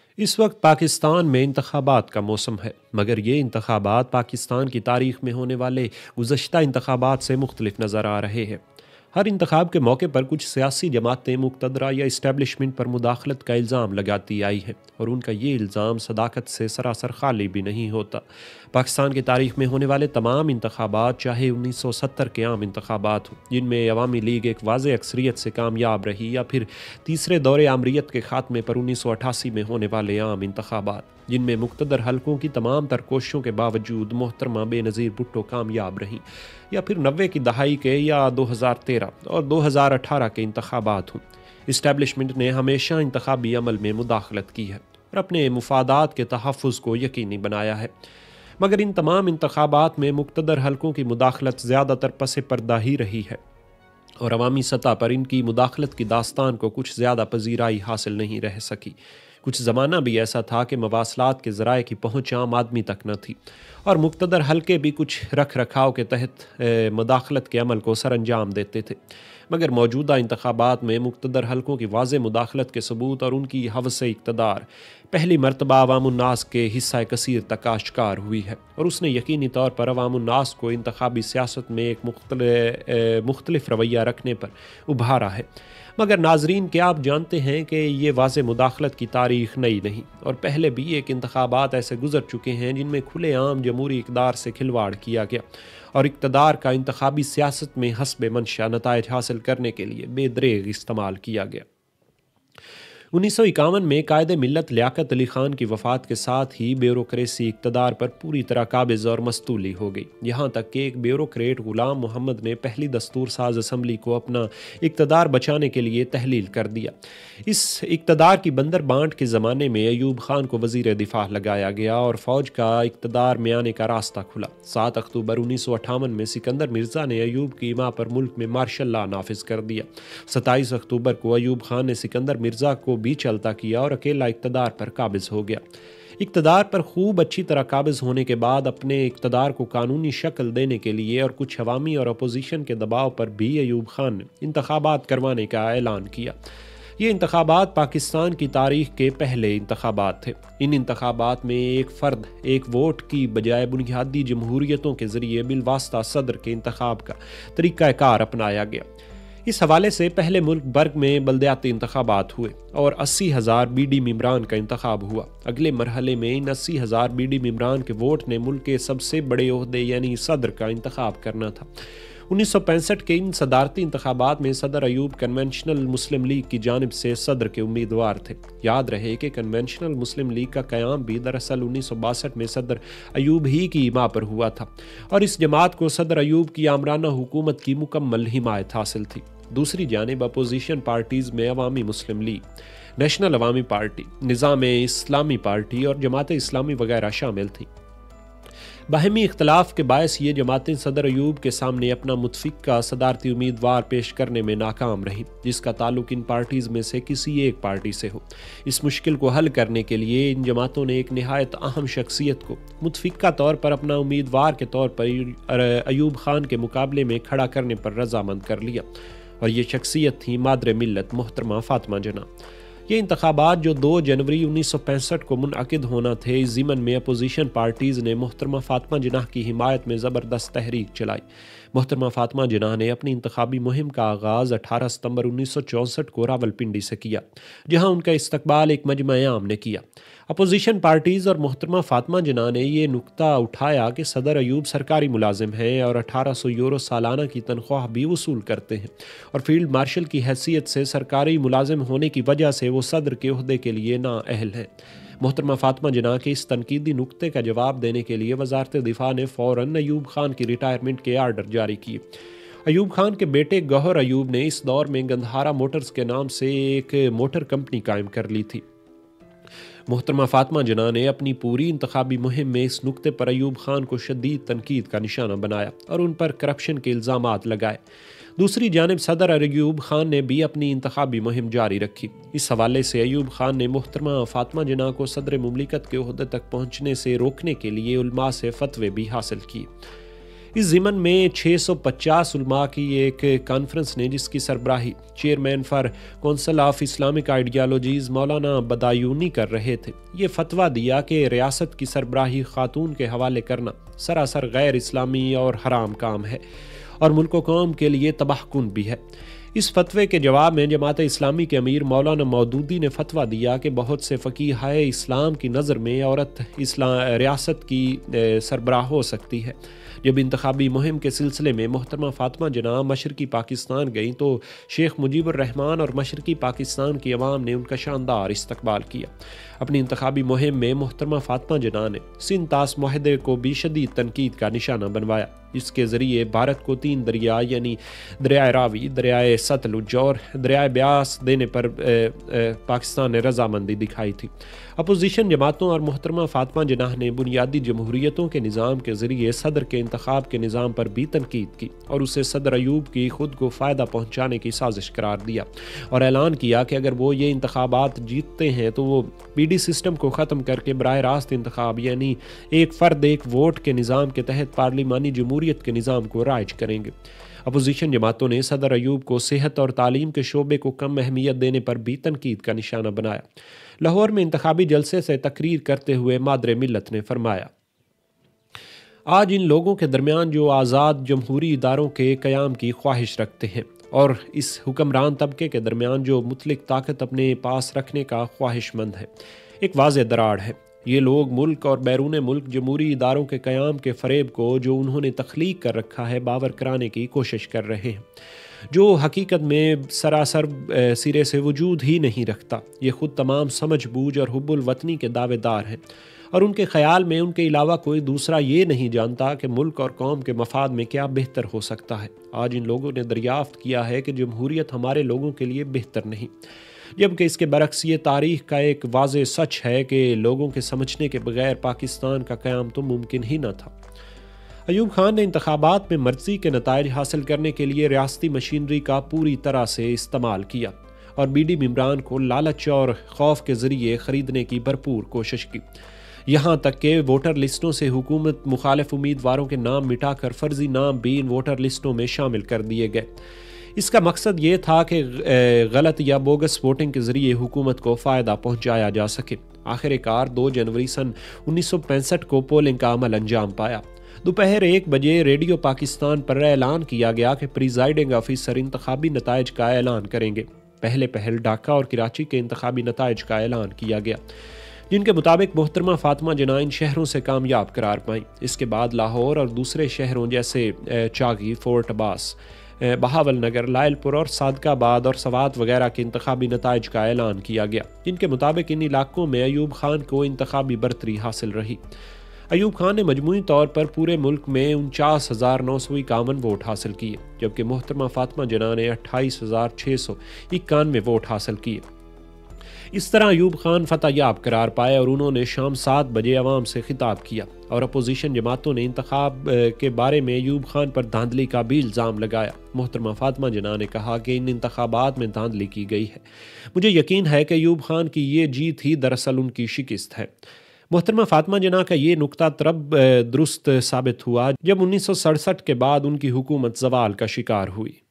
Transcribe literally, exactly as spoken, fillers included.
اس وقت پاکستان میں انتخابات کا موسم ہے، مگر یہ انتخابات پاکستان کی تاریخ میں ہونے والے گزشتہ انتخابات سے مختلف نظر آ رہے ہیں۔ ہر انتخاب کے موقع پر کچھ سیاسی جماعتیں مقتدرہ یا اسٹیبلشمنٹ پر مداخلت کا الزام لگاتی آئی ہیں، اور ان کا یہ الزام صداقت سے سراسر خالی بھی نہیں ہوتا۔ پاکستان کی تاریخ میں ہونے والے تمام انتخابات، چاہے انیس سو ستر کے عام انتخابات ہوں جن میں عوامی لیگ ایک واضح اکثریت سے کامیاب رہی، یا پھر تیسرے دور آمریت کے خاتمے پر انیس سو اٹھاسی میں ہونے والے عام انتخابات جن میں مقتدر حلقوں کی تمام تر کوششوں کے باوجود محترمہ بے نظیر بھٹو کامیاب رہیں، یا پھر نوے کی دہائی کے یا دو ہزار تیرہ اور دو ہزار اٹھارہ کے انتخابات ہوں، اسٹیبلشمنٹ نے ہمیشہ انتخابی عمل میں مداخلت کی ہے اور اپنے مفادات کے تحفظ کو یقینی بنایا ہے۔ مگر ان تمام انتخابات میں مقتدر حلقوں کی مداخلت زیادہ تر پس پردہ ہی رہی ہے، اور عوامی سطح پر ان کی مداخلت کی داستان کو کچھ زیادہ پذیرائی حاصل نہیں رہ سکی۔ کچھ زمانہ بھی ایسا تھا کہ مواصلات کے ذرائع کی پہنچ عام آدمی تک نہ تھی، اور مقتدر حلقے بھی کچھ رکھ رکھاؤ کے تحت مداخلت کے عمل کو سر انجام دیتے تھے۔ مگر موجودہ انتخابات میں مقتدر حلقوں کی واضح مداخلت کے ثبوت اور ان کی ہوس اقتدار پہلی مرتبہ عوام الناس کے حصہ کثیر تک آشکار ہوئی ہے، اور اس نے یقینی طور پر عوام الناس کو انتخابی سیاست میں ایک مختلف مختلف رویہ رکھنے پر ابھارا ہے۔ مگر ناظرین، کیا آپ جانتے ہیں کہ یہ واضح مداخلت کی تاریخ نئی نہیں، اور پہلے بھی ایک انتخابات ایسے گزر چکے ہیں جن میں کھلے عام جمہوری اقدار سے کھلواڑ کیا گیا، اور اقتدار کا انتخابی سیاست میں حسب منشا نتائج حاصل کرنے کے لیے بے دریغ استعمال کیا گیا۔ انیس سو اکاون میں قائد ملت لیاقت علی خان کی وفات کے ساتھ ہی بیوروکریسی اقتدار پر پوری طرح قابض اور مستولی ہو گئی، یہاں تک کہ ایک بیوروکریٹ غلام محمد نے پہلی دستور ساز اسمبلی کو اپنا اقتدار بچانے کے لیے تحلیل کر دیا۔ اس اقتدار کی بندر بانٹ کے زمانے میں ایوب خان کو وزیر دفاع لگایا گیا، اور فوج کا اقتدار میں آنے کا راستہ کھلا۔ سات اکتوبر انیس سو اٹھاون میں سکندر مرزا نے ایوب کی ماں پر ملک میں مارشل لا نافذ کر دیا۔ ستائیس اکتوبر کو ایوب خان نے سکندر مرزا کو بھی چلتا کیا اور اکیلا اقتدار پر قابض ہو گیا۔ اقتدار پر خوب اچھی طرح قابض ہونے کے بعد اپنے اقتدار کو قانونی شکل دینے کے لیے اور کچھ عوامی اور اپوزیشن کے دباؤ پر بھی ایوب خان نے انتخابات کروانے کا اعلان کیا۔ یہ انتخابات پاکستان کی تاریخ کے پہلے انتخابات تھے۔ ان انتخابات میں ایک فرد ایک ووٹ کی بجائے بنیادی جمہوریتوں کے ذریعے بالواسطہ صدر کے انتخاب کا طریقہ کار اپنایا گیا۔ اس حوالے سے پہلے ملک برگ میں بلدیاتی انتخابات ہوئے اور اسی ہزار بی ڈی ممبران کا انتخاب ہوا۔ اگلے مرحلے میں ان اسی ہزار بی ڈی ممبران کے ووٹ نے ملک کے سب سے بڑے عہدے یعنی صدر کا انتخاب کرنا تھا۔ انیس سو پینسٹھ کے ان صدارتی انتخابات میں صدر ایوب کنونشنل مسلم لیگ کی جانب سے صدر کے امیدوار تھے۔ یاد رہے کہ کنونشنل مسلم لیگ کا قیام بھی دراصل انیس سو باسٹھ میں صدر ایوب ہی کی ماں پر ہوا تھا، اور اس جماعت کو صدر ایوب کی آمرانہ حکومت کی مکمل حمایت حاصل تھی۔ دوسری جانب اپوزیشن پارٹیز میں Awami Muslim League, national Awami party, Nizam Islami party اور جماعت اسلامی وغیرہ شامل تھیں۔ باہمی اختلاف کے باعث یہ جماعتیں صدر ایوب کے سامنے اپنا متفق کا صدارتی امیدوار پیش کرنے میں ناکام رہیں، جس کا تعلق ان پارٹیز میں سے کسی ایک پارٹی سے ہو۔ اس مشکل کو حل کرنے کے لیے ان جماعتوں نے ایک نہایت اہم شخصیت کو متفقہ طور پر اپنا امیدوار کے طور پر ایوب خان کے مقابلے میں کھڑا کرنے پر رضامند کر لیا، اور یہ شخصیت تھی مادر ملت محترمہ فاطمہ جناح۔ یہ انتخابات جو دو جنوری انیس سو پینسٹھ کو منعقد ہونا تھے، اس ضمن میں اپوزیشن پارٹیز نے محترمہ فاطمہ جناح کی حمایت میں زبردست تحریک چلائی۔ محترمہ فاطمہ جناح نے اپنی انتخابی مہم کا آغاز اٹھارہ ستمبر انیس سو چونسٹھ کو راولپنڈی سے کیا، جہاں ان کا استقبال ایک مجمع عام نے کیا۔ اپوزیشن پارٹیز اور محترمہ فاطمہ جناح نے یہ نکتہ اٹھایا کہ صدر ایوب سرکاری ملازم ہیں اور اٹھارہ سو یورو سالانہ کی تنخواہ بھی وصول کرتے ہیں، اور فیلڈ مارشل کی حیثیت سے سرکاری ملازم ہونے کی وجہ سے وہ صدر کے عہدے کے لیے نااہل ہیں۔ محترمہ فاطمہ جناح کے اس تنقیدی نکتے کا جواب دینے کے لیے وزارت دفاع نے فوراً ایوب خان کی ریٹائرمنٹ کے آرڈر جاری کیے۔ ایوب خان کے بیٹے گوہر ایوب نے اس دور میں گندھارا موٹرز کے نام سے ایک موٹر کمپنی قائم کر لی تھی۔ محترمہ فاطمہ جناح نے اپنی پوری انتخابی مہم میں اس نکتے پر ایوب خان کو شدید تنقید کا نشانہ بنایا اور ان پر کرپشن کے الزامات لگائے۔ دوسری جانب صدر ایوب خان نے بھی اپنی انتخابی مہم جاری رکھی۔ اس حوالے سے ایوب خان نے محترمہ فاطمہ جناح کو صدر مملکت کے عہدے تک پہنچنے سے روکنے کے لیے علماء سے فتوے بھی حاصل کیے۔ اس ضمن میں چھ سو پچاس علماء کی ایک کانفرنس نے، جس کی سربراہی chairman for council of Islamic ideologies Maulana Badayuni کر رہے تھے، یہ فتویٰ دیا کہ ریاست کی سربراہی خاتون کے حوالے کرنا سراسر غیر اسلامی اور حرام کام ہے اور ملک و قوم کے لیے تباہ کن بھی ہے۔ اس فتوے کے جواب میں جماعت اسلامی کے امیر مولانا مودودی نے فتویٰ دیا کہ بہت سے فقیہائے اسلام کی نظر میں عورت اسلام ریاست کی سربراہ ہو سکتی ہے۔ جب انتخابی مہم کے سلسلے میں محترمہ فاطمہ جناح مشرقی پاکستان گئیں تو شیخ مجیب الرحمان اور مشرقی پاکستان کی عوام نے ان کا شاندار استقبال کیا۔ اپنی انتخابی مہم میں محترمہ فاطمہ جناح نے سندھ طاس معاہدے کو بھی شدید تنقید کا نشانہ بنوایا، اس کے ذریعے بھارت کو تین دریا یعنی دریائے راوی، دریائے ستلج اور دریائے بیاس دینے پر پاکستان نے رضامندی دکھائی تھی۔ اپوزیشن جماعتوں اور محترمہ فاطمہ جناح نے بنیادی جمہوریتوں کے نظام کے ذریعے صدر کے انتخاب کے نظام پر بھی تنقید کی اور اسے صدر ایوب کی خود کو فائدہ پہنچانے کی سازش قرار دیا اور اعلان کیا کہ اگر وہ یہ انتخابات جیتتے ہیں تو وہ پی ڈی سسٹم کو ختم کر کے براہ راست انتخاب یعنی ایک فرد ایک ووٹ کے نظام کے تحت پارلیمانی جمہوریت کے نظام کو رائج کریں گے۔ اپوزیشن جماعتوں نے صدر ایوب کو صحت اور تعلیم کے شعبے کو کم اہمیت دینے پر بھی تنقید کا نشانہ بنایا۔ لاہور میں انتخابی جلسے سے تقریر کرتے ہوئے مادر ملت نے فرمایا، آج ان لوگوں کے درمیان جو آزاد جمہوری اداروں کے قیام کی خواہش رکھتے ہیں اور اس حکمران طبقے کے درمیان جو مطلق طاقت اپنے پاس رکھنے کا خواہش مند ہے، ایک واضح دراڑ ہے۔ یہ لوگ ملک اور بیرون ملک جمہوری اداروں کے قیام کے فریب کو جو انہوں نے تخلیق کر رکھا ہے باور کرانے کی کوشش کر رہے ہیں، جو حقیقت میں سراسر سرے سے وجود ہی نہیں رکھتا۔ یہ خود تمام سمجھ بوجھ اور حب الوطنی کے دعوے دار ہیں اور ان کے خیال میں ان کے علاوہ کوئی دوسرا یہ نہیں جانتا کہ ملک اور قوم کے مفاد میں کیا بہتر ہو سکتا ہے۔ آج ان لوگوں نے دریافت کیا ہے کہ جمہوریت ہمارے لوگوں کے لیے بہتر نہیں، جبکہ اس کے برعکس یہ تاریخ کا ایک واضح سچ ہے کہ لوگوں کے سمجھنے کے بغیر پاکستان کا قیام تو ممکن ہی نہ تھا۔ ایوب خان نے انتخابات میں مرضی کے نتائج حاصل کرنے کے لیے ریاستی مشینری کا پوری طرح سے استعمال کیا اور بی ڈی ممبران کو لالچ اور خوف کے ذریعے خریدنے کی بھرپور کوشش کی، یہاں تک کہ ووٹر لسٹوں سے حکومت مخالف امیدواروں کے نام مٹا کر فرضی نام بھی ان ووٹر لسٹوں میں شامل کر دیے گئے۔ اس کا مقصد یہ تھا کہ غلط یا بوگس ووٹنگ کے ذریعے حکومت کو فائدہ پہنچایا جا سکے۔ آخر کار دو جنوری سن انیس سو پینسٹھ کو پولنگ کا عمل انجام پایا۔ دوپہر ایک بجے ریڈیو پاکستان پر اعلان کیا گیا کہ پریزائڈنگ آفیسر انتخابی نتائج کا اعلان کریں گے۔ پہلے پہل ڈھاکہ اور کراچی کے انتخابی نتائج کا اعلان کیا گیا، جن کے مطابق محترمہ فاطمہ جناح ان شہروں سے کامیاب قرار پائیں۔ اس کے بعد لاہور اور دوسرے شہروں جیسے چاگی، فورٹ عباس، بہاول نگر، لائل پور اور صادق آباد اور سوات وغیرہ کے انتخابی نتائج کا اعلان کیا گیا، جن کے مطابق ان علاقوں میں ایوب خان کو انتخابی برتری حاصل رہی۔ ایوب خان نے مجموعی طور پر پورے ملک میں انچاس ہزار نو سو اکاون ووٹ حاصل کیے، جبکہ محترمہ فاطمہ جناح نے اٹھائیس ہزار چھ سو اکانوے ووٹ حاصل کیے۔ اس طرح ایوب خان فتح یاب قرار پائے اور انہوں نے شام سات بجے عوام سے خطاب کیا اور اپوزیشن جماعتوں نے انتخاب کے بارے میں ایوب خان پر دھاندلی کا بھی الزام لگایا۔ محترمہ فاطمہ جناح نے کہا کہ ان انتخابات میں دھاندلی کی گئی ہے، مجھے یقین ہے کہ ایوب خان کی یہ جیت ہی دراصل ان کی شکست ہے۔ محترمہ فاطمہ جناح کا یہ نقطہ تب درست ثابت ہوا جب انیس سو سڑسٹھ کے بعد ان کی حکومت زوال کا شکار ہوئی۔